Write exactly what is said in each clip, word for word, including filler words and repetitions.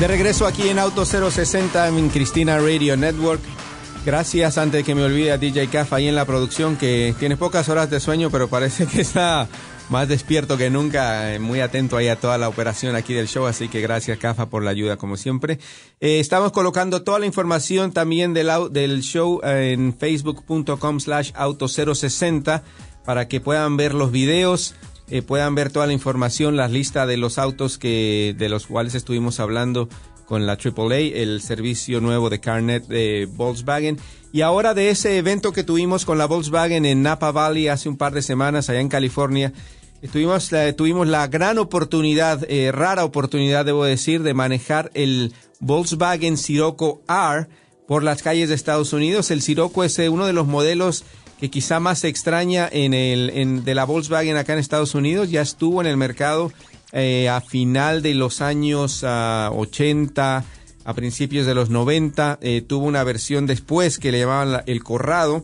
De regreso aquí en Auto cero sesenta en Cristina Radio Network. Gracias, antes de que me olvide, a D J Caf ahí en la producción, que tiene pocas horas de sueño, pero parece que está más despierto que nunca, muy atento ahí a toda la operación aquí del show, así que gracias, Cafa, por la ayuda como siempre. Eh, estamos colocando toda la información también del, del show en facebook.com slash auto cero sesenta para que puedan ver los videos, eh, puedan ver toda la información, las listas de los autos que de los cuales estuvimos hablando con la triple A, el servicio nuevo de CarNet de Volkswagen. Y ahora de ese evento que tuvimos con la Volkswagen en Napa Valley hace un par de semanas allá en California, Tuvimos, eh, tuvimos la gran oportunidad, eh, rara oportunidad, debo decir, de manejar el Volkswagen Scirocco R por las calles de Estados Unidos. El Scirocco es eh, uno de los modelos que quizá más se extraña en el, en, de la Volkswagen acá en Estados Unidos. Ya estuvo en el mercado eh, a final de los años uh, ochenta, a principios de los noventa. Eh, tuvo una versión después que le llamaban la, el Corrado.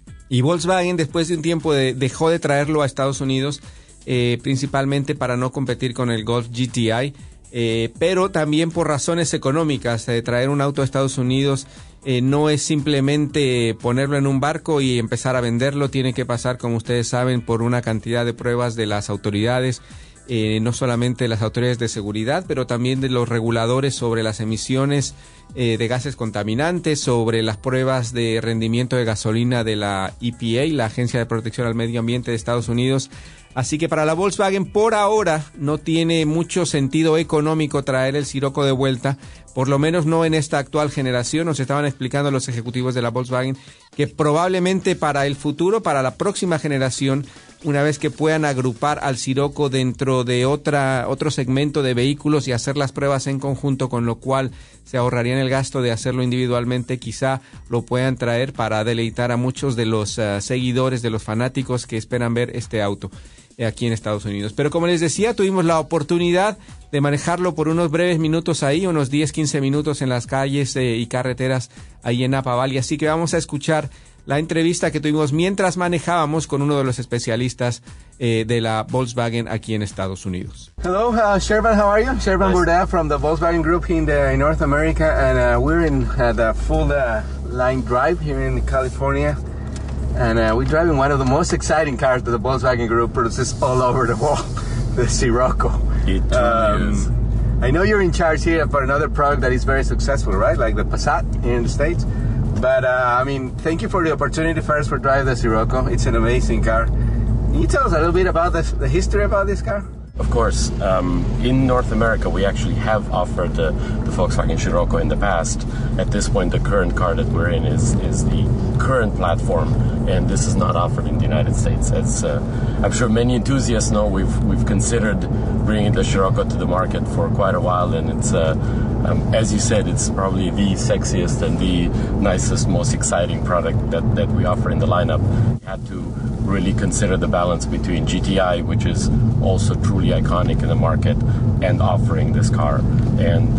Y Volkswagen, después de un tiempo, de, dejó de traerlo a Estados Unidos. Eh, principalmente para no competir con el Golf G T I, eh, pero también por razones económicas. Eh, traer un auto a Estados Unidos eh, no es simplemente ponerlo en un barco y empezar a venderlo, tiene que pasar, como ustedes saben, por una cantidad de pruebas de las autoridades, eh, no solamente las autoridades de seguridad, pero también de los reguladores sobre las emisiones eh, de gases contaminantes, sobre las pruebas de rendimiento de gasolina de la E P A, la Agencia de Protección al Medio Ambiente de Estados Unidos. Así que para la Volkswagen, por ahora, no tiene mucho sentido económico traer el Scirocco de vuelta, por lo menos no en esta actual generación. Nos estaban explicando los ejecutivos de la Volkswagen que probablemente para el futuro, para la próxima generación, una vez que puedan agrupar al Scirocco dentro de otra otro segmento de vehículos y hacer las pruebas en conjunto, con lo cual se ahorrarían el gasto de hacerlo individualmente, quizá lo puedan traer para deleitar a muchos de los uh, seguidores, de los fanáticos que esperan ver este auto aquí en Estados Unidos. Pero como les decía, tuvimos la oportunidad de manejarlo por unos breves minutos ahí, unos diez, quince minutos en las calles eh, y carreteras ahí en Napa Valley. Así que vamos a escuchar la entrevista que tuvimos mientras manejábamos con uno de los especialistas eh, de la Volkswagen aquí en Estados Unidos. Hello, uh, Shervan, how are you? Shervan nice. Burda from the Volkswagen Group in, the, in North America, and uh, we're in uh, the full uh, line drive here in California. And uh, we're driving one of the most exciting cars that the Volkswagen Group produces all over the world, the Scirocco. It truly um, is. I know you're in charge here for another product that is very successful, right? Like the Passat here in the States. But, uh, I mean, thank you for the opportunity first for driving the Scirocco. It's an amazing car. Can you tell us a little bit about the, the history about this car? Of course. Um, in North America, we actually have offered the, the Volkswagen Scirocco in the past. At this point, the current car that we're in is, is the current platform, and this is not offered in the United States. As uh, I'm sure many enthusiasts know, we've we've considered bringing the Scirocco to the market for quite a while, and it's, uh, um, as you said, it's probably the sexiest and the nicest, most exciting product that, that we offer in the lineup. We had to really consider the balance between G T I, which is also truly iconic in the market, and offering this car. And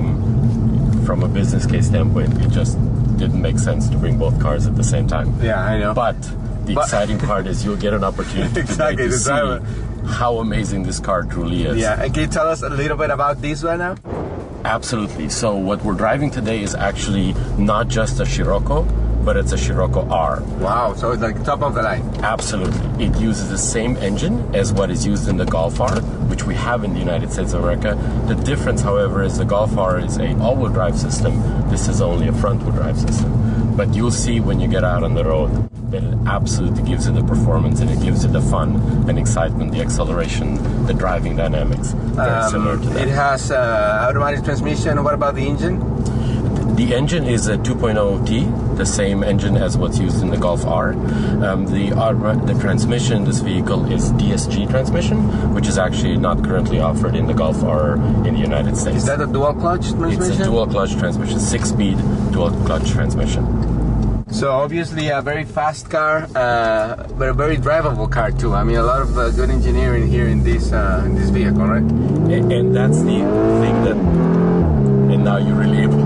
um, from a business case standpoint, it just didn't make sense to bring both cars at the same time. Yeah, I know. But the but exciting part is you'll get an opportunity exactly, to, to see driver. how amazing this car truly is. Yeah, and can you tell us a little bit about this one now? Absolutely. So what we're driving today is actually not just a Scirocco, but it's a Scirocco R. Wow, so it's like top of the line. Absolutely. It uses the same engine as what is used in the Golf R, which we have in the United States of America. The difference, however, is the Golf R is a all-wheel drive system. This is only a front-wheel drive system. But you'll see when you get out on the road that it absolutely gives you the performance, and it gives you the fun and excitement, the acceleration, the driving dynamics. Very um, similar to that. It has uh, automatic transmission. What about the engine? The engine is a two point oh T, the same engine as what's used in the Golf R. Um, the uh, the transmission in this vehicle is D S G transmission, which is actually not currently offered in the Golf R in the United States. Is that a dual clutch transmission? It's a dual clutch transmission, six-speed dual clutch transmission. So obviously a very fast car, uh, but a very drivable car too. I mean, a lot of uh, good engineering here in this uh, in this vehicle, right? And, and that's the thing that, and now you're really able to feel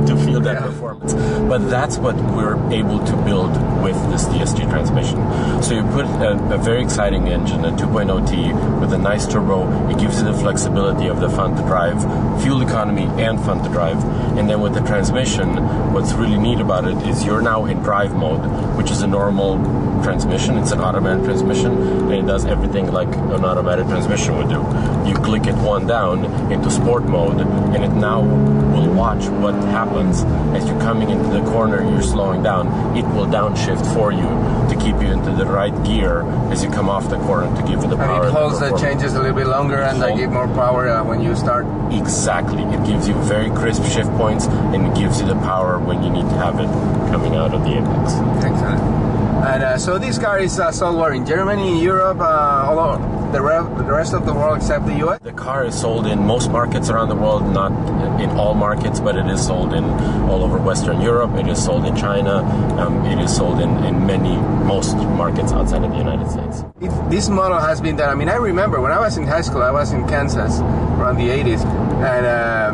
with that yeah. performance. But that's what we're able to build with this D S G transmission. So you put a, a very exciting engine, a two point oh T, with a nice turbo. It gives you the flexibility of the fun to drive, fuel economy, and fun to drive. And then with the transmission, what's really neat about it is you're now in drive mode, which is a normal transmission. It's an automatic transmission, and it does everything like an automatic transmission would do. You click it one down into sport mode, and it now will watch what happens as you're coming into the corner, you're slowing down. It will downshift for you to keep you into the right gear as you come off the corner to give you the power. And it holds the changes a little bit longer, and they give more power uh, when you start. Exactly. It gives you very crisp shift points, and it gives you the power when you need to have it coming out of the apex. Excellent. And uh, so this car is uh, sold where? In Germany, in Europe, uh, all over the, re- the rest of the world except the U S? The car is sold in most markets around the world, not in all markets, but it is sold in all over Western Europe. It is sold in China. Um, it is sold in, in many, most markets outside of the United States. It, this model has been done. I mean, I remember when I was in high school, I was in Kansas around the eighties, and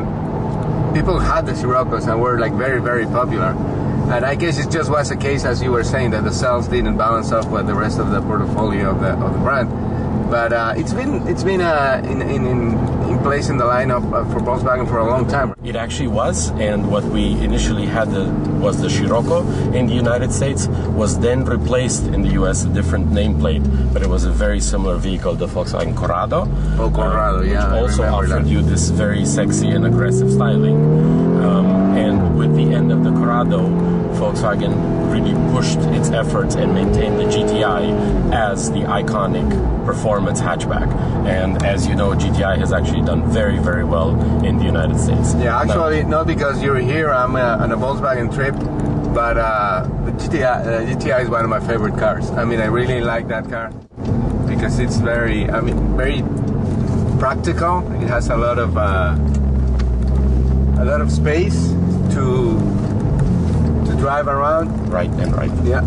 um, people had the Scirocco's and were like very, very popular. And I guess it just was a case, as you were saying, that the sales didn't balance off with the rest of the portfolio of the of the brand. But uh, it's been it's been uh, in, in in place in the lineup for Volkswagen for a long time. It actually was, and what we initially had the, was the Scirocco in the United States, was then replaced in the U S a different nameplate, but it was a very similar vehicle, the Volkswagen Corrado. Oh, Corrado, uh, which yeah. also offered that. you this very sexy and aggressive styling. Um, and with the end of the Corrado, Volkswagen really pushed its efforts and maintained the G T I as the iconic performance hatchback. And as you know, G T I has actually done very, very well in the United States. Yeah, actually, now, not because you're here, I'm uh, on a Volkswagen trip, but uh, the G T I, uh, G T I is one of my favorite cars. I mean, I really like that car because it's very, I mean, very practical. It has a lot of uh, a lot of space to to drive around. Right and right. Yeah.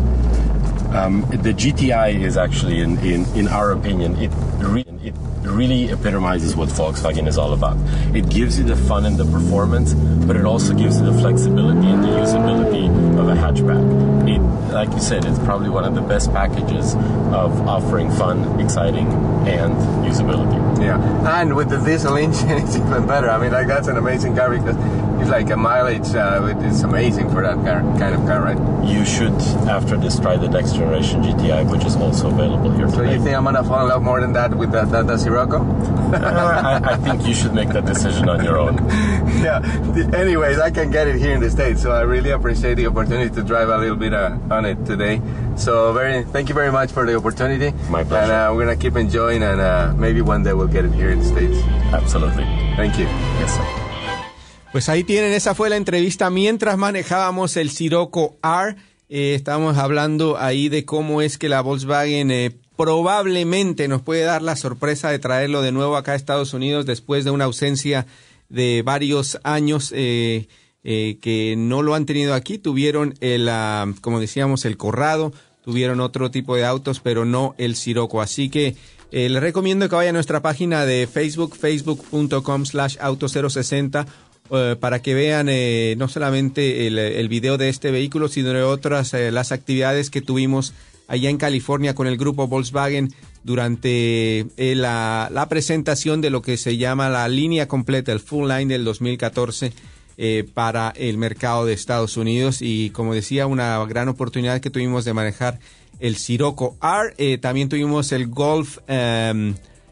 Um, the G T I is actually, in, in, in our opinion, it, re- it really epitomizes what Volkswagen is all about. It gives you the fun and the performance, but it also gives you the flexibility and the usability of a hatchback. It, like you said, it's probably one of the best packages of offering fun, exciting, and usability. Yeah, and with the diesel engine, it's even better. I mean, like that's an amazing car because it's like a mileage. Uh, it's amazing for that car, kind of car, right? You should, after this, try the next generation G T I, which is also available here So today. you think I'm gonna fall in love more than that with the, the, the Scirocco? uh, I, I think you should make that decision on your own. Yeah. Anyways, I can get it here in the States, so I really appreciate the opportunity to drive a little bit uh, on it today. So very, thank you very much for the opportunity. My pleasure. And uh, we're gonna keep enjoying, and uh, maybe one day we'll get it here in the States. Absolutely. Thank you. Yes, sir. Pues ahí tienen, esa fue la entrevista mientras manejábamos el Scirocco R. Eh, estamos hablando ahí de cómo es que la Volkswagen eh, probablemente nos puede dar la sorpresa de traerlo de nuevo acá a Estados Unidos después de una ausencia de varios años eh, eh, que no lo han tenido aquí. Tuvieron el, uh, como decíamos, el Corrado, tuvieron otro tipo de autos, pero no el Scirocco. Así que eh, les recomiendo que vayan a nuestra página de Facebook, facebook.com slash auto cero sesenta, Uh, para que vean eh, no solamente el, el video de este vehículo, sino de otras eh, las actividades que tuvimos allá en California con el grupo Volkswagen durante eh, la, la presentación de lo que se llama la línea completa, el full line del dos mil catorce eh, para el mercado de Estados Unidos. Y como decía, una gran oportunidad que tuvimos de manejar el Scirocco R. Eh, también tuvimos el Golf um,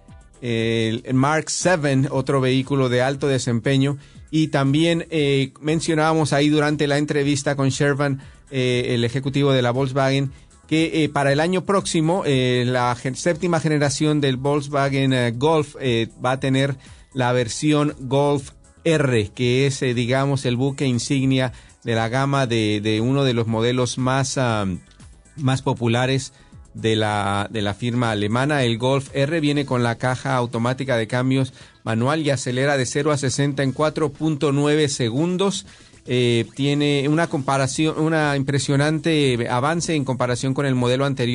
el Mark siete, otro vehículo de alto desempeño. Y también eh, mencionábamos ahí durante la entrevista con Shervan, eh, el ejecutivo de la Volkswagen, que eh, para el año próximo eh, la gen- séptima generación del Volkswagen eh, Golf eh, va a tener la versión Golf R, que es, eh, digamos, el buque insignia de la gama de, de uno de los modelos más, um, más populares de la, de la firma alemana. El Golf R viene con la caja automática de cambios manual y acelera de cero a sesenta en cuatro punto nueve segundos. Eh, tiene una comparación, una impresionante avance en comparación con el modelo anterior,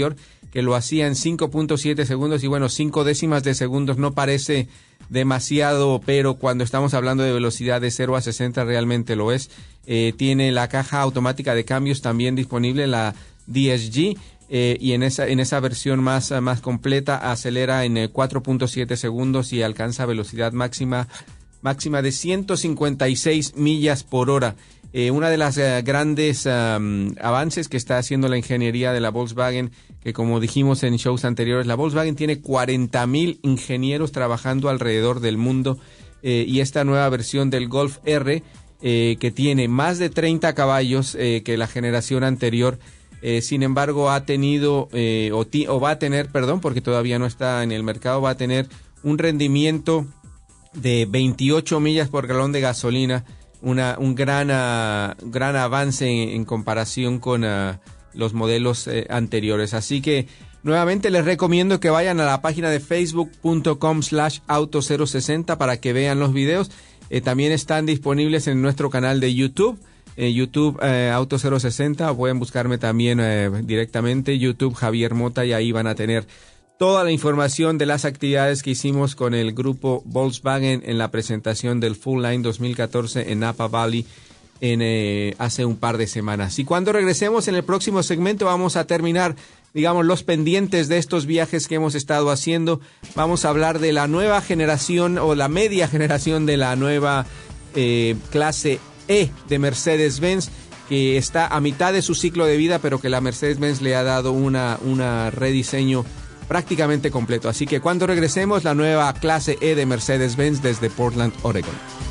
que lo hacía en cinco punto siete segundos, y bueno, cinco décimas de segundos no parece demasiado, pero cuando estamos hablando de velocidad de cero a sesenta realmente lo es. Eh, tiene la caja automática de cambios también disponible, la D S G, eh, y en esa en esa versión más, más completa acelera en eh, cuatro punto siete segundos y alcanza velocidad máxima máxima de ciento cincuenta y seis millas por hora. Eh, una de las uh, grandes um, avances que está haciendo la ingeniería de la Volkswagen, que como dijimos en shows anteriores, la Volkswagen tiene cuarenta mil ingenieros trabajando alrededor del mundo, eh, y esta nueva versión del Golf R, eh, que tiene más de treinta caballos eh, que la generación anterior, eh, sin embargo ha tenido, eh, o, ti, o va a tener, perdón, porque todavía no está en el mercado, va a tener un rendimiento de veintiocho millas por galón de gasolina, una un gran uh, gran avance en, en comparación con uh, los modelos eh, anteriores. Así que nuevamente les recomiendo que vayan a la página de facebook punto com slash auto cero sesenta para que vean los videos. Eh, también están disponibles en nuestro canal de YouTube, eh, YouTube eh, Auto cero sesenta, o pueden buscarme también eh, directamente YouTube Javier Mota, y ahí van a tener toda la información de las actividades que hicimos con el grupo Volkswagen en la presentación del Full Line dos mil catorce en Napa Valley en, eh, hace un par de semanas. Y cuando regresemos en el próximo segmento vamos a terminar, digamos, los pendientes de estos viajes que hemos estado haciendo. Vamos a hablar de la nueva generación o la media generación de la nueva eh, clase E de Mercedes-Benz, que está a mitad de su ciclo de vida, pero que la Mercedes-Benz le ha dado una, una rediseño prácticamente completo. Así que cuando regresemos, la nueva clase E de Mercedes-Benz desde Portland, Oregon.